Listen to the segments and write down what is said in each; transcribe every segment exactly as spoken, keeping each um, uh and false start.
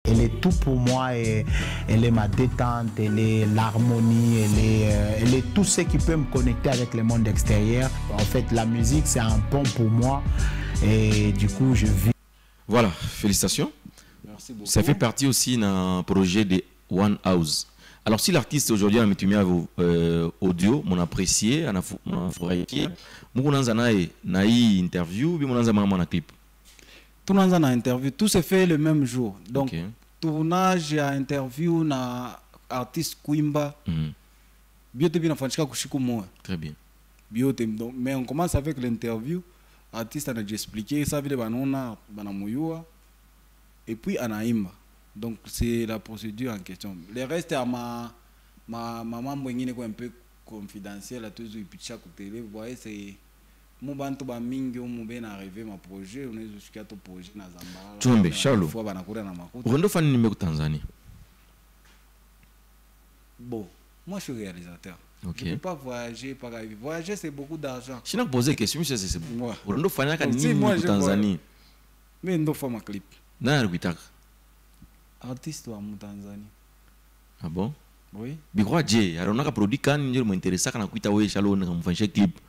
Elle est tout pour moi, et elle est ma détente, elle est l'harmonie, elle est, euh, elle est tout ce qui peut me connecter avec le monde extérieur. En fait, la musique, c'est un pont pour moi et du coup, je vis. Voilà, félicitations. Merci beaucoup. Ça fait partie aussi d'un projet de One House. Alors, si l'artiste aujourd'hui a mis euh, audio, mon apprécié, mon apprécié, mon interview, mon clip. Tout le monde a interview, tout se fait le même jour. Donc, okay. Tournage, interview, na artiste Kwimba. Mm. Biote bien fanchika kushiku moi. Très bien. Biote, donc, mais on commence avec l'interview. Artiste a déjà expliqué, ça veut dire banana, banamuyua, et puis anaïma. Donc, c'est la procédure en question. Le reste, à ma ma maman Mwengi est un peu confidentiel, à tous les petits côtés. Vous voyez, c'est. Mon bantu ba mingi on ben arrivé ma projet on est jusqu'à ton projet na Zambala. Tumbe Charlo. Fois banakura na makuta. Urondo fan numéro Tanzanie. Bon, moi je suis réalisateur. Okay. Je ne peux pas voyager par avion. Voyager c'est beaucoup d'argent. Si on pose question c'est c'est bon. Urondo fan na si numéro Tanzanie. Mais ndo fa ma clip. Na arbitak. Artiste wa Tanzanie. Ah bon? Oui. Bigwa J, alors on a produit quand nous m'intéressa quand on kuita we Charlo on a fait clip.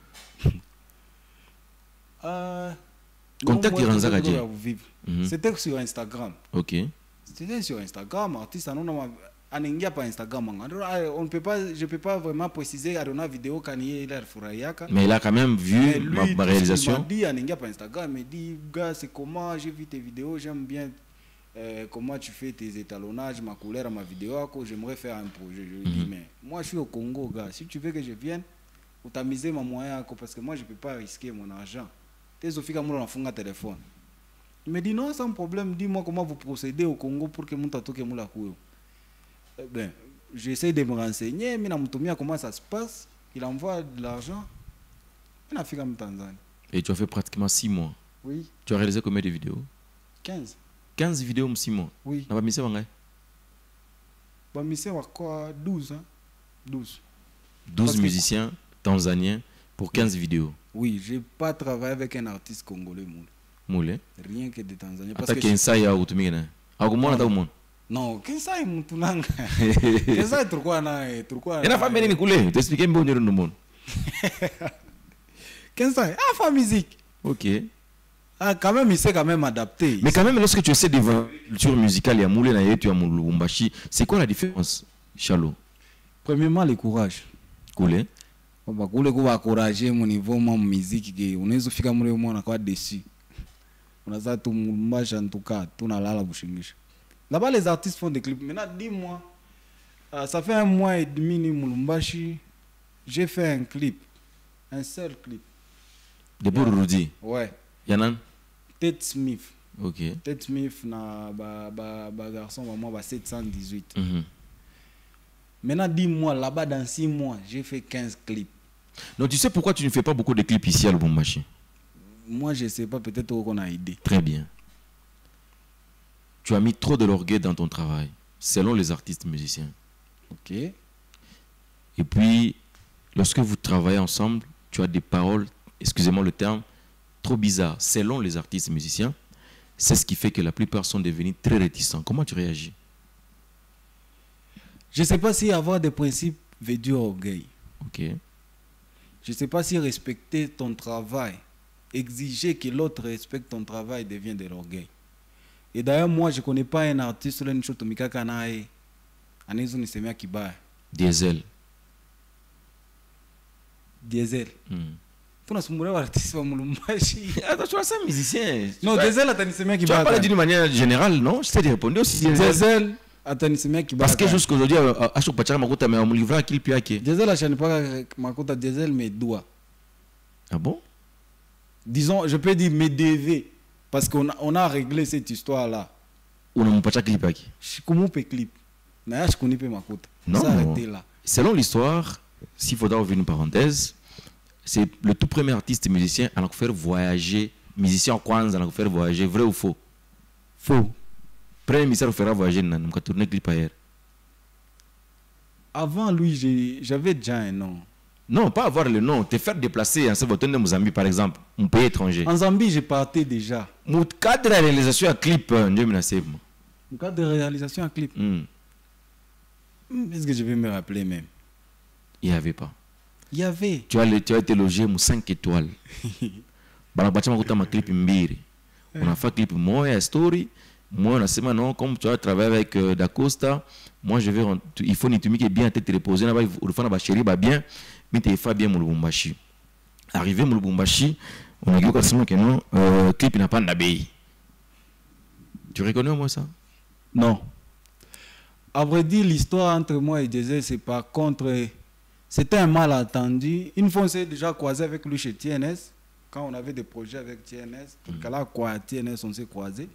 Euh, Contact Iranza Gadji. C'était sur Instagram. Ok. C'était sur Instagram. Artiste, on a pas Instagram. On ne peut pas, je peux pas vraiment préciser à la vidéo quand il est Furayaka. Mais il a quand même vu lui, ma, ma réalisation. Il m'a dit, on pas Instagram. Il m'a dit, gars, c'est comment j'ai vu tes vidéos. J'aime bien euh, comment tu fais tes étalonnages, ma couleur, ma vidéo. J'aimerais faire un projet. Je lui dis, mm-hmm. mais moi je suis au Congo, gars. Si tu veux que je vienne, ou t'amuser ma moyen, parce que moi je peux pas risquer mon argent. Tes offices moi on a un téléphone. Il me dit non sans problème, dis-moi comment vous procédez au Congo pour que mon tatou que mon la couille. Ben, j'essaie de me renseigner, mais na comment ça se passe. Il envoie de l'argent. Il a fait comme Tanzanie. Et tu as fait pratiquement six mois. Oui. Tu as réalisé combien de vidéos? quinze. quinze vidéos en six mois. Oui. Na ba mise bangai? Ba mise wa quoi douze hein. douze. douze Parce musiciens que... tanzaniens pour quinze oui. vidéos. Oui, je n'ai pas travaillé avec un artiste congolais. Moule. Rien que des Tanzaniens. Parce que Kensai a outumigena. Agumona da umon. Non, Kensai mutunanga. Kensai pourquoi na pourquoi. Et la famille ni koulé, t'expliquer un peu de monde. Kensai, ah fa musique. OK. Ah quand même il sait quand même adapter. Mais quand même lorsque tu essaies de voir la culture musicale ya moule na yetu ya Lubumbashi, c'est quoi la différence, Charlo? Premièrement le courage. Koulé. Bakule kuba encourager mon niveau mon musique que unaweza fika mule mwana kwa dessus. Unaza tu mbasha en tout cas, tu na lala bushingisha. Là-bas les artistes font des clips. Maintenant dis-moi euh, ça fait un mois et demi ni Mulumbashi, j'ai fait un clip. Un seul clip. De Burudi. Ouais. Yanan Ted Smith. OK. Ted Smith na ba ba ba garçon moi ba sept cent dix-huit. Mhm. Maintenant dis-moi là-bas dans six mois, j'ai fait quinze clips. Donc tu sais pourquoi tu ne fais pas beaucoup de clips ici à Lubumbashi? Moi je sais pas, peut-être qu'on a idée. Très bien. Tu as mis trop de l'orgueil dans ton travail, selon les artistes musiciens. OK. Et puis, lorsque vous travaillez ensemble, tu as des paroles, excusez-moi le terme, trop bizarres, selon les artistes musiciens. C'est ce qui fait que la plupart sont devenus très réticents. Comment tu réagis? Je ne sais pas si avoir des principes veut dire orgueil. OK. Je ne sais pas si respecter ton travail, exiger que l'autre respecte ton travail devient de l'orgueil. Et d'ailleurs, moi, je ne connais pas un artiste, là, Nchotomika Kanae, Anezo Nisemia Kiba. Diesel. Diesel. Hmm. Tu n'as pas artiste à Mulumbashi. Attention à ça, musicien. Non, Diesel, tu n'as pas Tu as parlé d'une manière générale, non? Je t'ai répondu aussi. Diesel. Parce que jusqu'à aujourd'hui, à chaque pachara makuta mais on livre qu'il piaké. Diesel je ne pas makuta diesel mais doigt. Ah bon? Disons, je peux dire mes D V parce qu'on a, on a réglé cette histoire là. On a mon pachara clip piaké. Je comment peut clip. Mais je connais pas makuta. Non. Là. Selon l'histoire, s'il faudra ouvrir une parenthèse, c'est le tout premier artiste musicien à nous faire voyager, musicien en Kwanza à nous faire voyager, vrai ou faux? Faux. Premier ministère fera voyager dans le tourner clip ailleurs. Avant lui, j'avais déjà un nom. Non, pas avoir le nom, te faire déplacer en ce bouton de Mozambique par exemple, un pays étranger. En Zambie, j'ai parté déjà. Mon cadre de réalisation à clip, Dieu me En cas de réalisation en clip. Mm. Est-ce que je vais me rappeler même? Il n'y avait pas. Il y avait. Tu as, tu as été logé pour cinq étoiles. Bah, bah, tu as ma clip mbiri. On a fait clip moi story. Moi on a dit non comme tu as travaillé avec euh, Dacosta. Moi je vais il faut ni tu qui bien te reposer là-bas il faut na chérie bah bien mais tu fais bien mon Lubumbashi. Arrivé mon Lubumbashi, on a dit que non euh, clip n'a pas d'abbaye. Tu reconnais moi ça? Non. À vrai dire, l'histoire entre moi et Jay-Z, c'est par contre, c'était un malentendu. Une fois, on s'est déjà croisé avec lui chez T N S. Quand on avait des projets avec T N S, tout cas là, quoi, T N S, on s'est croisé.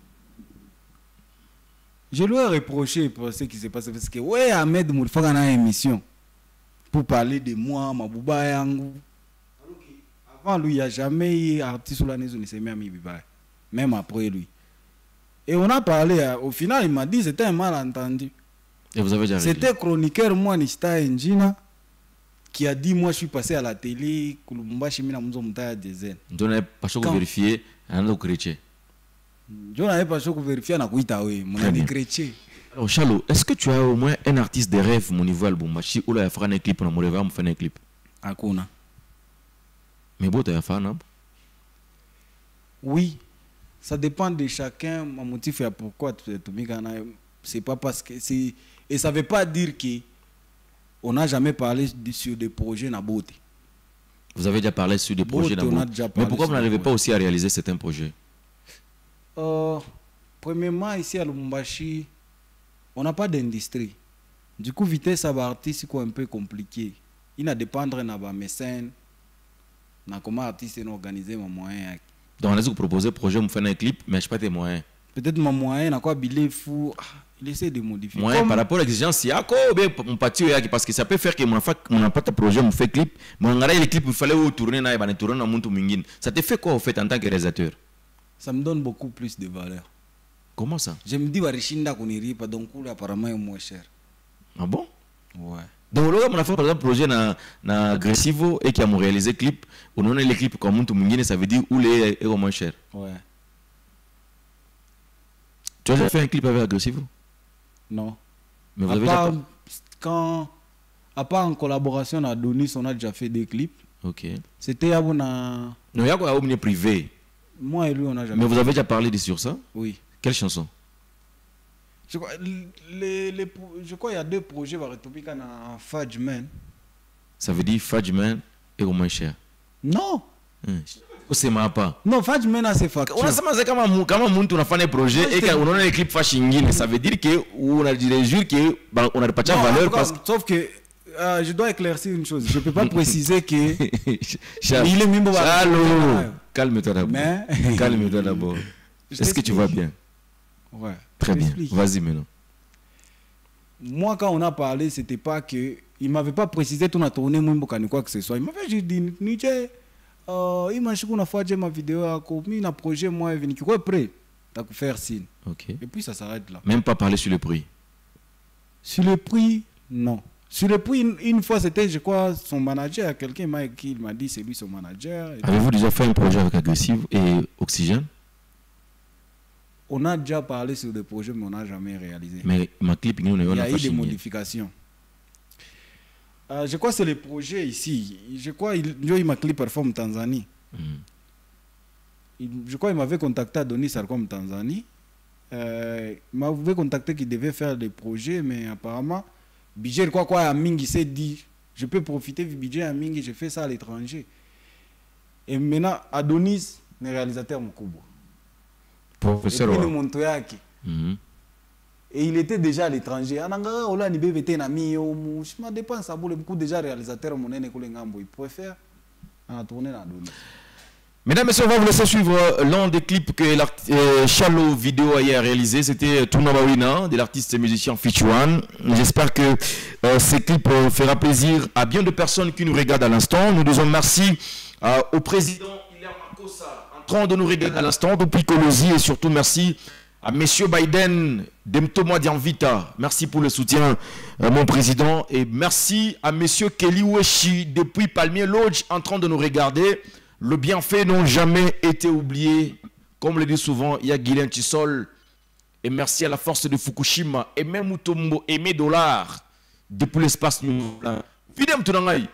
Je lui ai reproché pour ce qui s'est passé. Parce que, ouais, Ahmed Moulfag a une émission pour parler de moi, ma bouba yangu. Avant lui, il n'y a jamais eu artiste sur l'année où il s'est mis à Mibiba. Même après lui. Et on a parlé, au final, il m'a dit que c'était un malentendu. Et vous avez déjà réglé? C'était chroniqueur, moi, Nishita Njina, qui a dit, moi, je suis passé à la télé, Kulumbashi Mina Mouzo Moutaya Dezen. Je n'avais pas choqué vérifier, un autre chrétien. Je n'avais pas choqué vérifier, on a dit mon ami chrétien. Alors, Chalo, est-ce que tu as au moins un artiste de rêve, mon niveau Lubumbashi, ou là, il fera un clip, on va faire un clip? Akuna. Mais bon, tu as fait un Oui. Ça dépend de chacun, mon motif et pourquoi tu c'est pas parce que c'est et ça veut pas dire que on n'a jamais parlé de, sur des projets na beauté. Vous avez déjà parlé sur des projets na beauté. Mais pourquoi vous n'arrivez pas aussi à réaliser certains projets? euh, Premièrement, ici à Lubumbashi, on n'a pas d'industrie. Du coup, vitesse à artiste c'est un peu compliqué. Il a dépendre de mes mécènes, na comment artiste organiser mon moyen. Donc, on a dit que vous proposez un projet, vous faites un clip, mais je n'ai pas tes moyens. Peut-être mon moyen, n'a quoi billet fou. Il essaie de modifier. Moyen comme... par rapport à l'exigence, il y a quoi mon parti parce que ça peut faire que mon n'a pas de projet, mon fait clip, mais on a les clips, il fallait tourner, il fallait tourner dans mon mingin. Ça te fait quoi, en fait, en tant que réalisateur? Ça me donne beaucoup plus de valeur. Comment ça? Je me dis, Warishinda Kuniri, pas donc, apparemment, est moins cher. Ah bon? Ouais. Donc, là, on a fait par exemple un projet na, na Agressivo et qui a réalisé clip. On a les clips comme tout le ça veut dire où les est moins cher. Ouais. Tu as déjà fait un clip avec Agressivo? Non. Mais vous à avez part, déjà... quand, à part en collaboration à Donis, on a déjà fait des clips. Ok. C'était à bon à... Non, il y a quoi à privé. Moi et lui, on a jamais. Mais vous avez déjà parlé de sur ça? Oui. Quelle chanson? Je crois, les, les, je crois qu'il y a deux projets qui vont en Fadjman. Ça veut dire Fadjman est au moins cher? Non. Hum. C'est ma pas. Non, Fadjman a ses factures. On a ça comme un quand on a fait un projet et qu'on a les clips Fashingin, ça veut dire que on a des jours que on a pas de valeur parce que sauf que euh, je dois éclaircir une chose. Je peux pas préciser que il est même Chalo. Calme-toi d'abord. Mais... Calme-toi d'abord. Est-ce que tu vas bien? Ouais. Très bien. Vas-y maintenant. Moi, quand on a parlé, c'était pas que il m'avait pas précisé tout na tourné moi quoi que ce soit. Il m'avait juste dit Niche, euh, il m'a dit qu'on a fait ma vidéo à comme un projet moi venu qui est prêt. T'as que faire signe. OK. Et puis ça s'arrête là. Même pas parler sur le prix. Sur le prix, non. Sur le prix, une, une fois, c'était, je crois, son manager. Quelqu'un m'a écrit, il m'a dit, c'est lui son manager. Avez-vous déjà fait un projet avec Agressive et Oxygène? On a déjà parlé sur des projets, mais on n'a jamais réalisé. Mais ma clip, il y a eu des modifications. Euh, je crois que c'est le projet ici. Je crois qu'il m'a clip performe Tanzanie. Mm. Il, je crois qu'il m'avait contacté à Donis Sarkom Tanzanie. Euh, il m'avait contacté qu'il devait faire des projets, mais apparemment, budget quoi quoi à Mingi s'est dit, je peux profiter du budget à Mingi, je fais ça à l'étranger. Et maintenant, Adonis, le réalisateur Moukoubou. Professeur. Et puis, le Montoyaki. Mm-hmm. Et il était déjà à l'étranger. Je me dépense à beaucoup déjà réalisateur mon il préfère en tourner à Adonis. Mesdames et messieurs, on va vous laisser suivre l'un des clips que euh, Chalo Vidéo a réalisé. C'était Tourna Bawina de l'artiste et musicien Fichuan. J'espère que euh, ce clip euh, fera plaisir à bien de personnes qui nous regardent à l'instant. Nous disons merci euh, au président Hilaire Marcossa en train de nous regarder à l'instant depuis Colosi et surtout merci à Monsieur Biden d'Emtomo Dianvita. Merci pour le soutien, euh, mon président. Et merci à Monsieur Kelly Weshi depuis Palmier Lodge en train de nous regarder. Le bienfait n'ont jamais été oubliés. Comme le dit souvent, il y a Guylaine Tissol Et merci à la force de Fukushima. Et même Mutombo, Aimé Dollar. Depuis l'espace nous. Fidem Tunangai.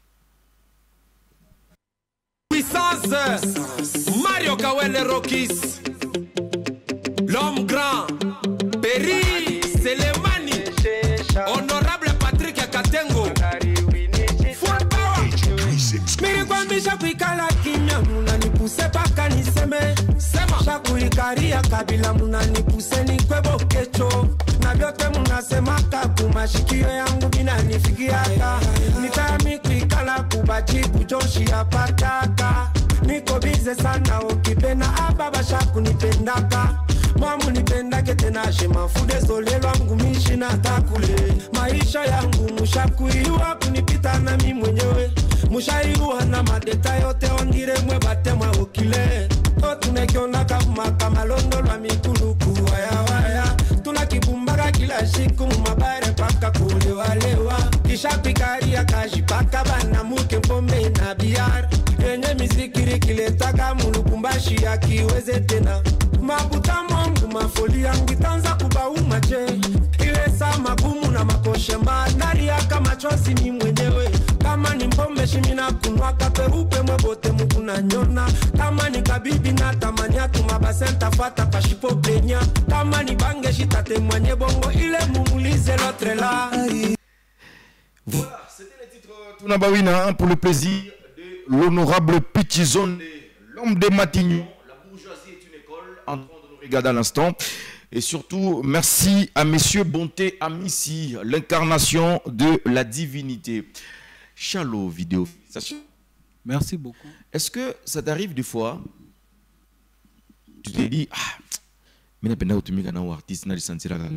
Puissance. Mario Kawele Rokis. L'homme grand. Perry Selemani. Honorable Patrick Katengo. Full power. Mirigwambisha kuikala kimya. Munani puse paka niseme. Sema. Shakuikaria kabila munani puse ni kwebo kecho. Na vyote munasemaka kumashikio yangu bina nifikiaka. Nitami kuikala kubajibu joshi apataka. Niko bize sana ukipenda ababa shaku nipendaka. Mwamu nipendake tena shema fude zole lwangu mishi na takule. Maisha yangu mushakuiwa kunipita na mi mwenyewe. Mushaiwa na madeta yote ondire mwe bate mwa ukile. O tunekiona kama kama londo lwa mikuluku waya waya. Tunakibumbaga kila siku mabare paka kulewalewa. Kisha pikaria kaji paka bana muke pombe na biar. Yenye mizikiri kiletaka mulukumbashi ya kiweze tena. Mabuta mongu mafoli yangu tanza kuba umache. Ile saa magumu na makoshe mandari ya kama chozi ni mwenyewe. Kama ni mpombe shimina kunwa kaperupe mwebote mukuna nyona. Kama ni kabibi na tamanya tumabasenta fata kashipo plenya. Kama ni bange shitate mwenye bongo ile mumulize lotre la. Voilà, c'était le titre Tunabawina pour le plaisir de l'honorable Pichizonde, l'homme des Matignon. La bourgeoisie est une école en train de nous regarder à l'instant. Et surtout, merci à Monsieur Bonté Amissi, l'incarnation de la divinité. Chalo vidéo. Merci beaucoup. Est-ce que ça t'arrive des fois, tu te dis, ah, mais je ne sais pas artiste, je ne sais pas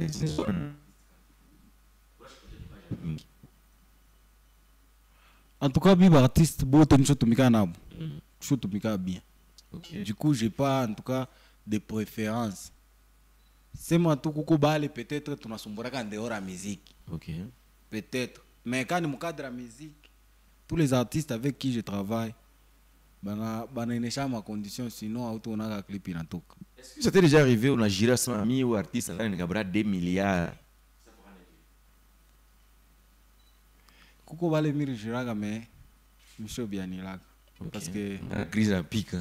en tout cas, bien artiste, bon, tu es bien. Du coup, j'ai pas en tout cas de préférence. C'est moi tout coucou balé peut-être tu n'as en dehors de la musique. Ok. Peut-être. Mais quand je cadre la musique, tous les artistes avec qui je travaille, ben ben ma condition sinon auto on a un clip in tout. Est-ce que ça t'est déjà arrivé on a géré son ami ou artiste là il a deux milliards? Coucou balé mire giraga mais monsieur bien là. Parce que la crise à pique.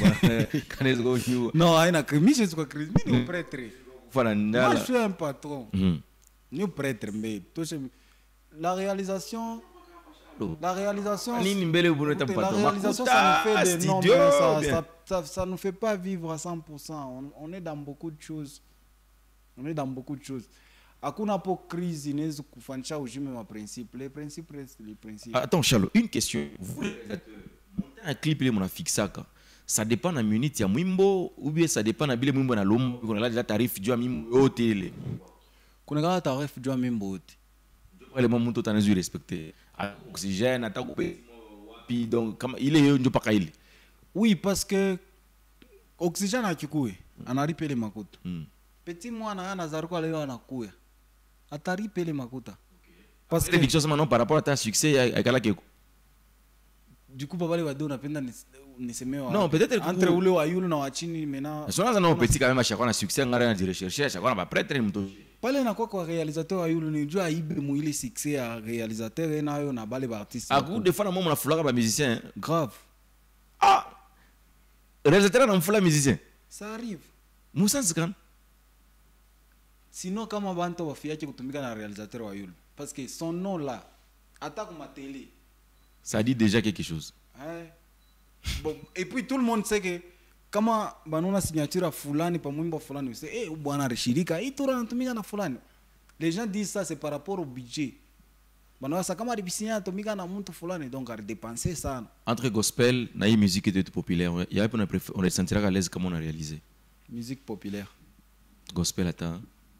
Non, il y a une crise, je suis crise, mais nous prêtre. Moi, je suis un patron. Nous prêtre, mais la réalisation, la réalisation, la réalisation, ça nous fait des noms, ça, ça, ça, ça nous fait pas vivre à cent pour cent. On, on est dans beaucoup de choses. On est dans beaucoup de choses. Hakuna po crise inaweza kufanisha ujime ma principe. Les principes restent les principes. Attends, Charles, une question. Vous, un clip il mon fixé ça dépend na minute ya mwimbo ou bien ça dépend na bile mwimbo na lombo kuna la tarif jua mwimbo yote ile kuna kama tarif jua mwimbo yote wale mtu utanazu respecter oxygène atakupe wapi donc kama ile hiyo ndio paka ile oui parce que oxygène akikuwe analipa ile makuta mm. Petit mwana ana zaruko leo anakuya atalipa ile makuta parce que l'édition maintenant par rapport à ta succès akala keko. Du coup, papa, les on a peine de non, peut-être entre ule wa yulu na wa chini maintenant. Son là non petit quand même à chaque fois na succès ngara na rechercher à chaque fois na prêtre ni mtu. Pale na kwa kwa réalisateur wa yulu ni jua ibe mu ile succès à réalisateur et na yo na bale ba artiste. A coup de fois na moi na fulaka ba musicien grave. Ah. Réalisateur na mfula musicien. Ça arrive. Moussa Zkan. Sinon kama bantu wafiache kutumika na réalisateur wa yulu parce que son nom là attaque ma télé. Ça dit déjà quelque chose. Ouais. Bon, et puis tout le monde sait que comment banona signature à fulani pa mwimbo fulani c'est eh bwana rishirika hii tura natumika na fulani. Les gens disent ça c'est par rapport au budget. Banona ça kama ribisinya natumika na mtu fulani donc à dépenser ça. Entre gospel na hii musique était populaire, il y a on on les sentira à l'aise comment on a réalisé. Musique populaire. Gospel attends.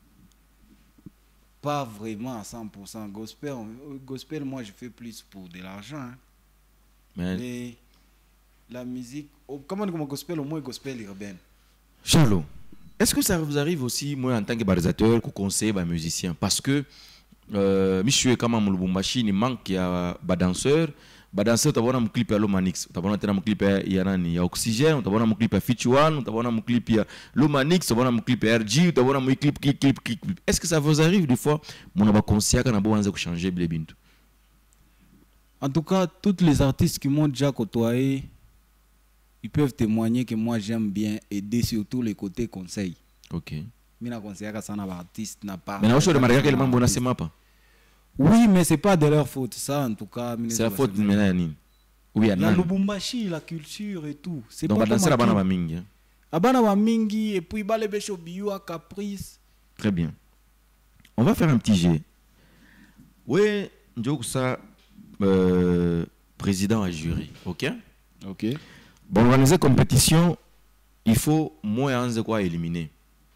Pas vraiment à cent pour cent. Gospel, gospel, moi je fais plus pour de l'argent. Hein. Mais... Mais la musique, comment on dit gospel, au moins gospel est bien. Charlot, est-ce que ça vous arrive aussi, moi en tant que réalisateur, qu'on conseille les musiciens? Parce que, euh, je suis comme un Lubumbashi, il manque des danseurs, badanser utabona mclip ya Lomanix, utabona tena mclip ya nani ya Oxygène, utabona mclip ya Fitch One, utabona mclip ya Lomanix, utabona mclip ya R G, utabona mclip clip clip clip. Est-ce que ça vous arrive des fois mon ba conscient kana bo anze changer bile bintu? En tout cas, tous les artistes qui m'ont déjà côtoyé, ils peuvent témoigner que moi j'aime bien aider sur tous les côtés conseils. OK. Mais na conseiller que ça n'a pas artiste n'a pas. Mais na ocho de marquer que le mambo na sema pas. Oui, mais c'est pas de leur faute ça en tout cas. C'est la faute de Menani. Oui, à la Lubumbashi, la culture et tout. C'est donc pas danser la bana ba mingi. Abana ba mingi et puis balé becho biwa caprice. Très bien. On va faire un petit jet. Oui, Ndjoku ça euh, président à jury, OK? OK. Bon, organiser compétition, il faut moins de quoi éliminer.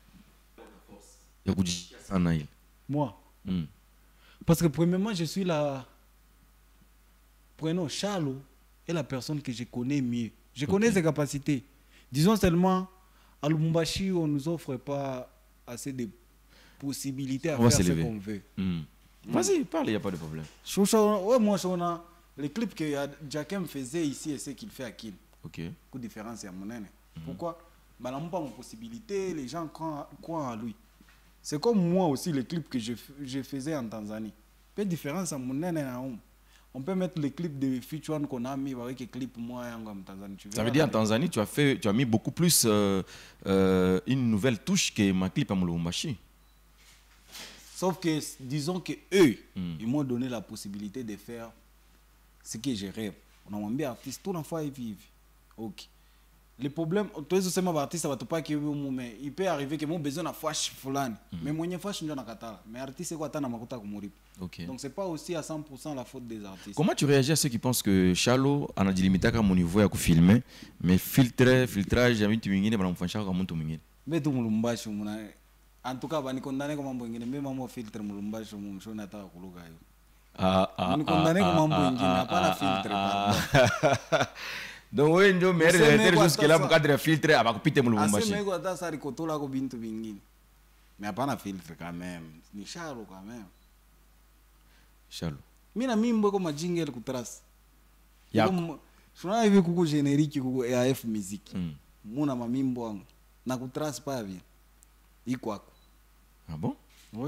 Moi. Mm. Parce que premièrement, je suis la... Prenons Charlot est la personne que je connais mieux. Je connais okay. ses capacités. Disons seulement, à Lubumbashi, on ne nous offre pas assez de possibilités à on faire ce qu'on veut. Mm. Mm. Vas-y, parle, il n'y a pas de problème. Ouais, moi, je a les clips que Jacquem faisait ici et ce qu'il fait à Kim. Ok. Coup de différence, il y a mon aîné. Pourquoi? Bah, n'a pas mon possibilité, les gens croient, croient en lui. C'est comme moi aussi, les clips que je, je faisais en Tanzanie. Peu de différence à mon aîné. On peut mettre les clips de Feature One qu'on a mis avec les clips moi en Tanzanie. Tu ça veut dire en Tanzanie, tu as, fait, tu as mis beaucoup plus euh, euh, une nouvelle touche que ma clip à Lubumbashi. Sauf que, disons que eux, mm. ils m'ont donné la possibilité de faire ce que je rêve. On a un bien artiste, tout l'enfant ils vivent. Ok. Le problème, toi aussi, c'est ma artiste, ça va pas qu'il mais il peut arriver que mon besoin de flash fulani. Mais moi, je flash, je ne sais mais artiste, c'est quoi, t'as makuta kumuri. Ok. Donc, c'est pas aussi à cent pour cent la faute des artistes. Comment tu réagis à ceux qui pensent que Charlot a dit limité à mon niveau à filmer, mais filtrer, filtrage, j'ai mis tu m'ingénies, mais on fait un comme tout m'ingénies. Mais tout le monde, en tout cas, on est condamné comme un bon ingénieur, même moi filtre mon lumbash, mon chou n'a pas coulé. Ah ah. On est condamné comme un bon ingénieur, pas la filtre. Donc oui, nous mais elle jusque là pour cadre filtre, à couper mon lumbash. Mais quoi, ça c'est que tout là, bintu bingine. Mais pas la filtre quand même, ni Charlot quand même. Charlot. Mina mimbo comme un jingle que trace. Yako. Je n'ai vu que générique que A F musique. Mona ma mimbo na que trace pas bien. Quoi. Ah bon? Oui.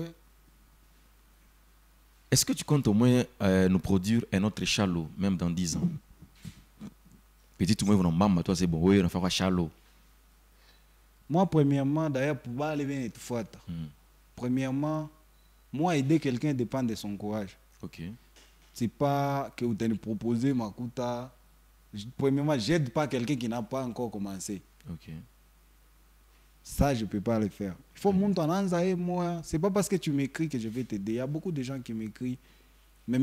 Est-ce que tu comptes au moins euh, nous produire un autre Charlot, même dans dix ans? Petit ou moins, maman, toi c'est bon, oui, on fera Charlot. Moi, premièrement, d'ailleurs, pour aller bien tout faire. Premièrement, moi, aider quelqu'un dépend de son courage. Ok. C'est pas que vous t'avez proposé ma couta. Premièrement, j'aide pas quelqu'un qui n'a pas encore commencé. Ok. Ça, je ne peux pas le faire. Il faut monter en anzaï, moi. Ce n'est pas parce que tu m'écris que je vais t'aider. Il y a beaucoup de gens qui m'écrivent. Mais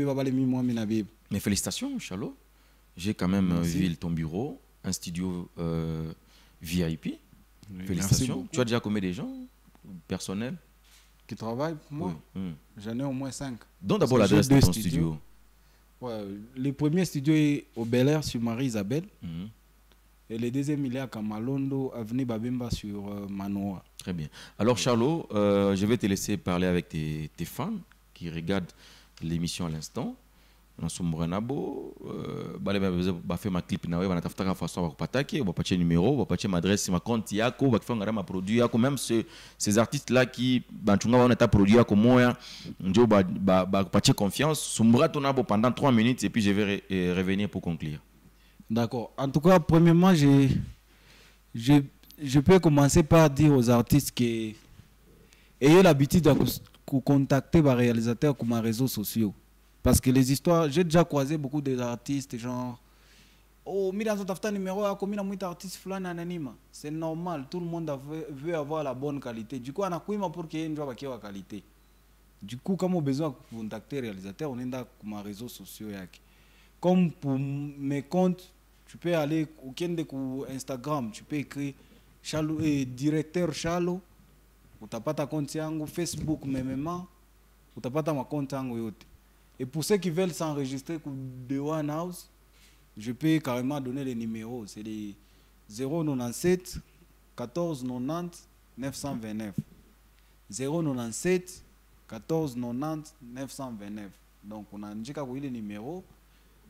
Mais félicitations, Charlot. J'ai quand même merci. Vu ton bureau, un studio euh, V I P. Oui, félicitations. Tu as déjà combien de gens personnels qui travaillent pour moi? Oui. Mmh. J'en ai au moins cinq. Donne d'abord l'adresse de ton studio. studio. Ouais, le premier studio est au Bel Air sur Marie-Isabelle. Mmh. Et le deuxième, il est à Kamalondo, avenue Babemba sur euh, Manoa. Très bien. Alors, Charlot, euh, je vais te laisser parler avec tes, tes fans qui regardent l'émission à l'instant. Dans son Moranabo, bah faire ma clip na wewe banatafuta façon ba kupataki, ba patie numéro, ba patie adresse, ma compte yako, ba kufanga ma produit yako, même ce, ces artistes là qui bantunga wana ta produit yako moya, ndio ba ba, ba patie confiance, sumbra tonabo pendant trois minutes et puis je vais re, revenir pour conclure. D'accord. En tout cas, premièrement, je je je peux commencer par dire aux artistes que ayez l'habitude de contacter les réalisateurs comme les réseaux sociaux. Parce que les histoires, j'ai déjà croisé beaucoup d'artistes, genre, oh, mira son tafta numéro, comme il y a un artiste flan anonyme. C'est normal, tout le monde veut avoir la bonne qualité. Du coup, on a quoi pour qu'il y ait une joie qui ait qualité. Du coup, comme on a besoin de contacter les réalisateurs, on est dans les réseaux sociaux. Comme pour mes comptes, tu peux aller au Instagram, tu peux écrire Charlot, eh, directeur Charlot, ou tu n'as pas ta compte yango, Facebook, même, ou tu n'as pas ta compte yango. Et pour ceux qui veulent s'enregistrer pour The One House, je peux carrément donner les numéros. C'est les zéro neuf-sept quatorze quatre-vingt-dix neuf cent vingt-neuf. zéro neuf-sept quatorze quatre-vingt-dix neuf cent vingt-neuf. Donc on a indiqué les numéros.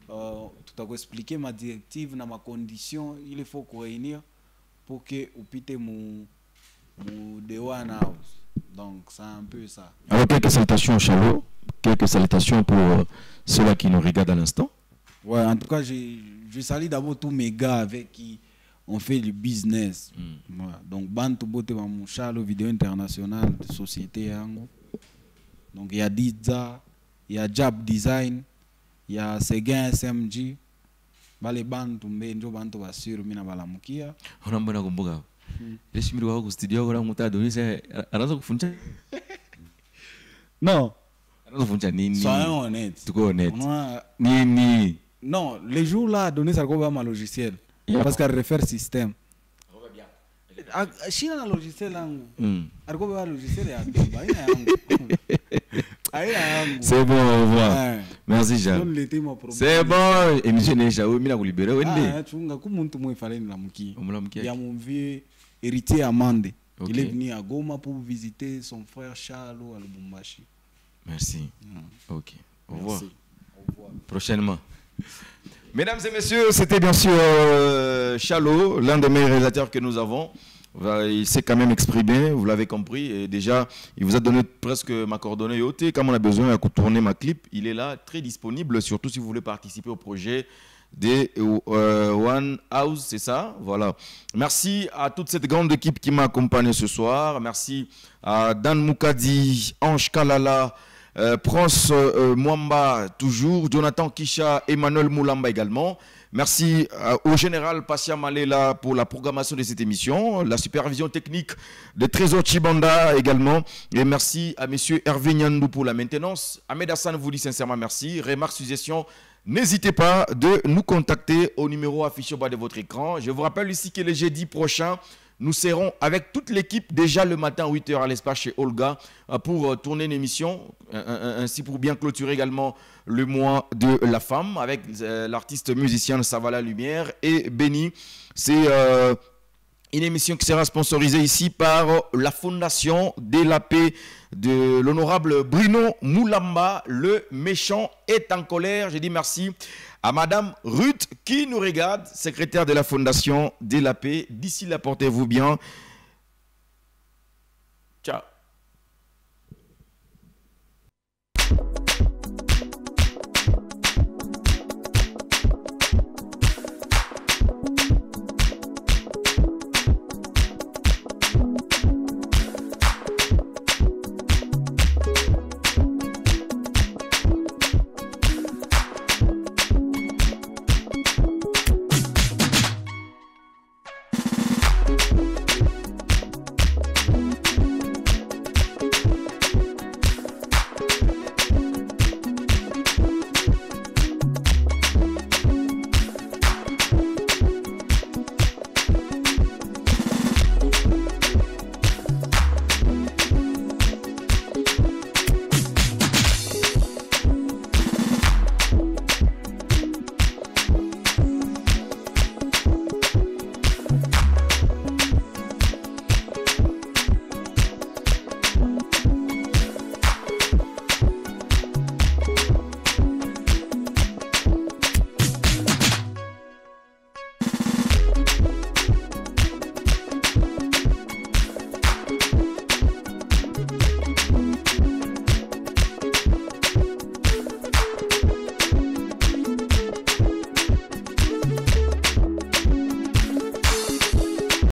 euh, tout à expliquer ma directive, na ma condition, il faut qu'on réunir pour que vous puissiez mon mon Dewan House. Donc c'est un peu ça. Alors quelques salutations Chalo, quelques salutations pour euh, ceux-là qui nous regardent à l'instant. Ouais, en tout cas, je, je salue d'abord tous mes gars avec qui on fait du business. Mm. Ouais. Donc Bantu Bote mon Chalo vidéo internationale de société yango. Donc il y a Diza, il y a Jab Design, il y a Seguin S M G. Bale Bantu mbenjo Bantu basuru mina balamukia. On a mbona kumbuka. Ile shimiri wako studio wala mutado ni se anaanza kufunza. Non. Anaanza kufunza nini? Soyons honnêtes. Tuko honnête. Nini? Non, les jours là donner ça comme un logiciel parce qu'elle refaire système. China na logiciel langu. Ariko ba logiciel ya beba ina yangu. C'est bon, au revoir. Merci Jean. C'est bon, émission déjà oui, mina kulibere wende. Ah, chunga ku muntu mwe faleni la muki. Omulamuki. Ya mon vieux héritier Amande. Okay. Il est venu à Goma pour visiter son frère Chalo à Lubumbashi. Merci. Mm. OK. Au revoir. Merci. Au revoir. Prochainement. Mesdames et messieurs, c'était bien sûr euh, Chalo, l'un des meilleurs réalisateurs que nous avons. Il s'est quand même exprimé, vous l'avez compris. Et déjà, il vous a donné presque ma coordonnée. Comme on a besoin de tourner ma clip, il est là, très disponible, surtout si vous voulez participer au projet de euh, One House, c'est ça. Voilà. Merci à toute cette grande équipe qui m'a accompagné ce soir. Merci à Dan Moukadi, Ange Kalala, euh, Prince euh, Mwamba, toujours, Jonathan Kisha, Emmanuel Moulamba également. Merci euh, au général Passia Malela pour la programmation de cette émission, la supervision technique de Trésor Chibanda également. Et merci à monsieur Hervé Nyandou pour la maintenance. Ahmed Hassan vous dit sincèrement merci. Remarques, suggestions, n'hésitez pas de nous contacter au numéro affiché au bas de votre écran. Je vous rappelle ici que le jeudi prochain, nous serons avec toute l'équipe déjà le matin à huit heures à l'espace chez Olga pour tourner une émission, ainsi pour bien clôturer également le mois de la femme avec euh, l'artiste musicien Savala Lumière et Benny. C'est euh, une émission qui sera sponsorisée ici par la Fondation de la paix de l'honorable Bruno Moulamba. Le méchant est en colère. Je dis merci à Madame Ruth qui nous regarde, secrétaire de la Fondation de la paix. D'ici là, portez-vous bien. Ciao.